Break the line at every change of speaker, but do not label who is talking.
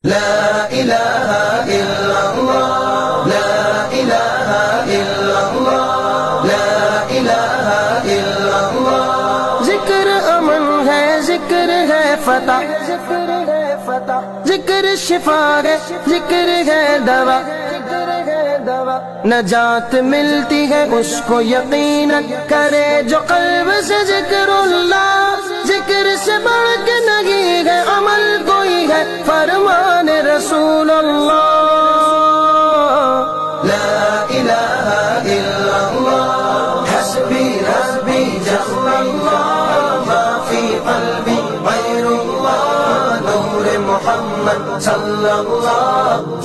ला इलाहा इल्लल्लाह, ला इलाहा इल्लल्लाह, ला इलाहा इल्लल्लाह। जिक्र अमन है, जिक्र है फतह, जिक्र है फतह, जिक्र शिफा है, जिक्र है दवा, नजात मिलती है उसको यकीनन करे जो कल्ब से जिक्रुल्लाह। जिक्र से बढ़ के नहीं है अमल कोई है, फरमान रसूल अल्लाह। ला इलाहा इल्लल्लाह, हस्बी हस्बी जल्लल्लाह, मा फी क़ल्बी गैरुल्लाह, नूर मोहम्मद सल्लल्लाह